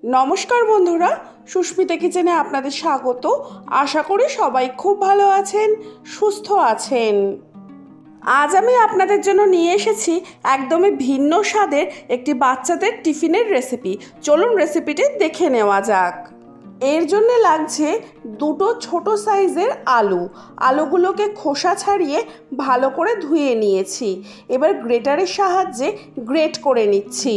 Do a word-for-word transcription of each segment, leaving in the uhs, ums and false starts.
नमस्कार बंधुरा सुस्मिता किचेने आपनादेर स्वागत। आशा करी सबाई खूब भालो आछेन, सुस्थ आछेन। आज आमी आपनादेर जोन्नो निये एसेछि एकदमई भिन्न स्वादेर एकटी बाच्चादेर टिफिनेर रेसिपि। चलुन रेसिपिटी देखे नेওয়া যাক। एर जोन्नो लागছে दुटो छोटो साइजेर आलू। आलूगुलोके खोसा छाड़िए भालो करे धुए निয়েছি। एबार ग्रेटारेर साहाज्ये ग्रेट करे निচ্ছি।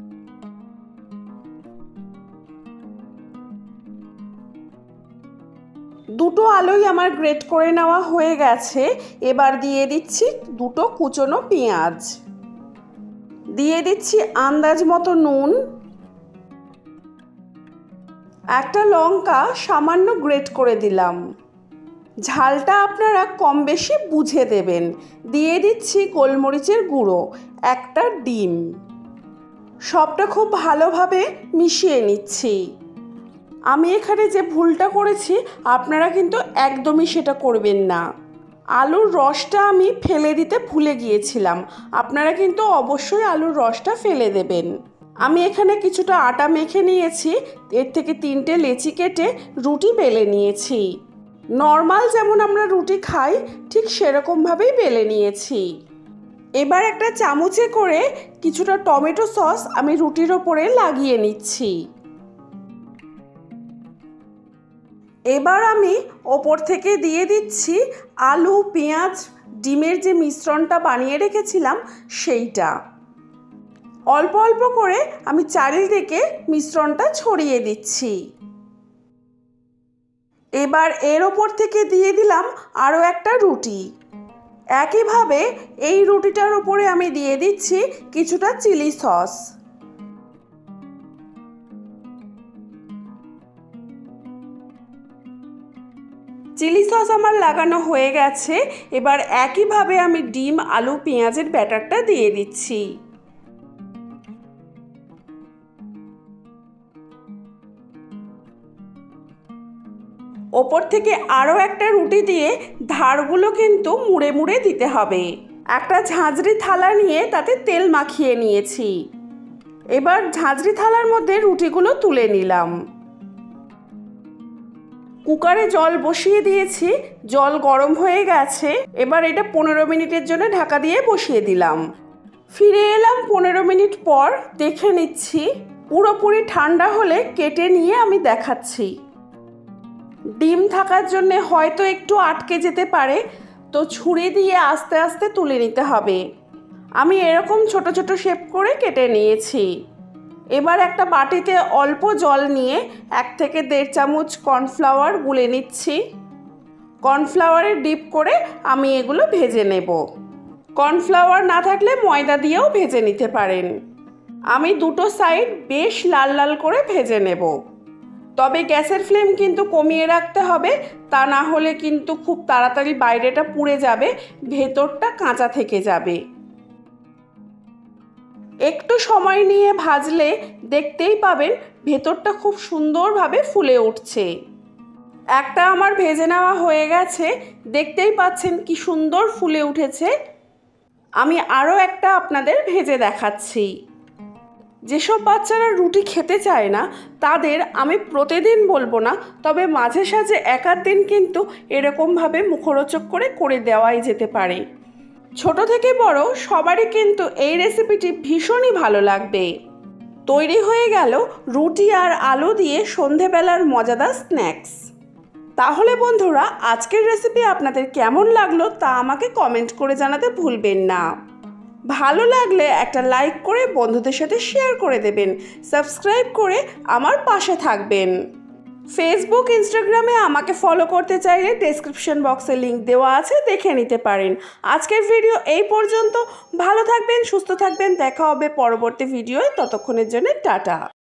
দুটো আলুই আমার গ্রেট করে নেওয়া হয়ে গেছে। এবার দিয়ে দিচ্ছি দুটো কুচনো পেঁয়াজ, দিয়ে দিচ্ছি আন্দাজ মতো নুন, একটা লঙ্কা সামান্য গ্রেট করে দিলাম। ঝালটা আপনারা কম বেশি বুঝে দেবেন। দিয়ে দিচ্ছি গোলমরিচের গুঁড়ো, একটা ডিম। সবটা খুব ভালোভাবে মিশিয়ে নিচ্ছি। আমি এখানে যে ভুলটা করেছি আপনারা কিন্তু একদমই সেটা করবেন না। আলুর রসটা আমি ফেলে দিতে ভুলে গিয়েছিলাম, আপনারা কিন্তু অবশ্যই আলুর রসটা ফেলে দেবেন। আমি এখানে কিছুটা আটা মেখে নিয়েছি, এর থেকে তিনটে লেচি কেটে রুটি বেলে নিয়েছি। নর্মাল যেমন আমরা রুটি খাই ঠিক সেরকমভাবেই বেলে নিয়েছি। এবার একটা চামচে করে কিছুটা টমেটো সস আমি রুটির ওপরে লাগিয়ে নিচ্ছি। এবার আমি ওপর থেকে দিয়ে দিচ্ছি আলু, পেঁয়াজ, ডিমের যে মিশ্রণটা বানিয়ে রেখেছিলাম সেইটা। অল্প অল্প করে আমি চারিদিকে মিশ্রণটা ছড়িয়ে দিচ্ছি। এবার এর ওপর থেকে দিয়ে দিলাম আরও একটা রুটি। একইভাবে এই রুটিটার উপরে আমি দিয়ে দিচ্ছি কিছুটা চিলি সস। চিলি সস আমার লাগানো হয়ে গেছে। এবার একইভাবে আমি ডিম, আলু, পেঁয়াজের ব্যাটারটা দিয়ে দিচ্ছি। ওপর থেকে আরও একটা রুটি দিয়ে ধারগুলো কিন্তু মুড়ে মুড়ে দিতে হবে। একটা ঝাঁঝরি থালা নিয়ে তাতে তেল মাখিয়ে নিয়েছি। এবার ঝাঁঝরি থালার মধ্যে রুটিগুলো তুলে নিলাম। কুকারে জল বসিয়ে দিয়েছি, জল গরম হয়ে গেছে। এবার এটা পনেরো মিনিটের জন্য ঢাকা দিয়ে বসিয়ে দিলাম। ফিরে এলাম পনেরো মিনিট পর, দেখে নিচ্ছি। পুরোপুরি ঠান্ডা হলে কেটে নিয়ে আমি দেখাচ্ছি। ডিম থাকার জন্য হয়তো একটু আটকে যেতে পারে, তো ছুরি দিয়ে আস্তে আস্তে তুলে নিতে হবে। আমি এরকম ছোট ছোট শেপ করে কেটে নিয়েছি। এবার একটা বাটিতে অল্প জল নিয়ে এক থেকে দেড় চামচ কর্নফ্লাওয়ার গুলে নিচ্ছি। কর্নফ্লাওয়ারে ডিপ করে আমি এগুলো ভেজে নেব। কর্নফ্লাওয়ার না থাকলে ময়দা দিয়েও ভেজে নিতে পারেন। আমি দুটো সাইড বেশ লাল লাল করে ভেজে নেব। তবে গ্যাসের ফ্লেম কিন্তু কমিয়ে রাখতে হবে, তা না হলে কিন্তু খুব তাড়াতাড়ি বাইরেটা পুড়ে যাবে, ভেতরটা কাঁচা থেকে যাবে। একটু সময় নিয়ে ভাজলে দেখতেই পাবেন ভেতরটা খুব সুন্দরভাবে ফুলে উঠছে। একটা আমার ভেজে নেওয়া হয়ে গেছে, দেখতেই পাচ্ছেন কি সুন্দর ফুলে উঠেছে। আমি আরও একটা আপনাদের ভেজে দেখাচ্ছি। যেসব বাচ্চারা রুটি খেতে চায় না তাদের আমি প্রতিদিন বলবো না, তবে মাঝে সাঝে এক আধ দিন কিন্তু এরকমভাবে মুখরোচক করে করে দেওয়াই যেতে পারে। ছোট থেকে বড় সবারই কিন্তু এই রেসিপিটি ভীষণই ভালো লাগবে। তৈরি হয়ে গেল রুটি আর আলু দিয়ে সন্ধেবেলার মজাদার স্ন্যাক্স। তাহলে বন্ধুরা আজকের রেসিপি আপনাদের কেমন লাগলো তা আমাকে কমেন্ট করে জানাতে ভুলবেন না। ভালো লাগলে একটা লাইক করে বন্ধুদের সাথে শেয়ার করে দেবেন। সাবস্ক্রাইব করে আমার পাশে থাকবেন। ফেসবুক, ইনস্টাগ্রামে আমাকে ফলো করতে চাইলে ডেসক্রিপশন বক্সে লিংক দেওয়া আছে, দেখে নিতে পারেন। আজকের ভিডিও এই পর্যন্ত। ভালো থাকবেন, সুস্থ থাকবেন। দেখা হবে পরবর্তী ভিডিওয়। ততক্ষণের জন্য টাটা।